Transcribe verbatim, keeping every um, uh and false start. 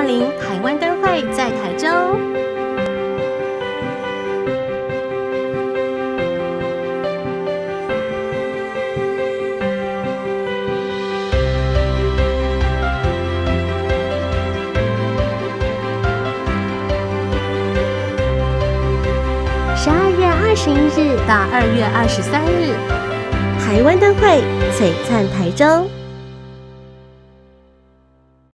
临台湾灯会在台州。 十二月二十一日到二月二十三日， 台湾灯会璀璨台州。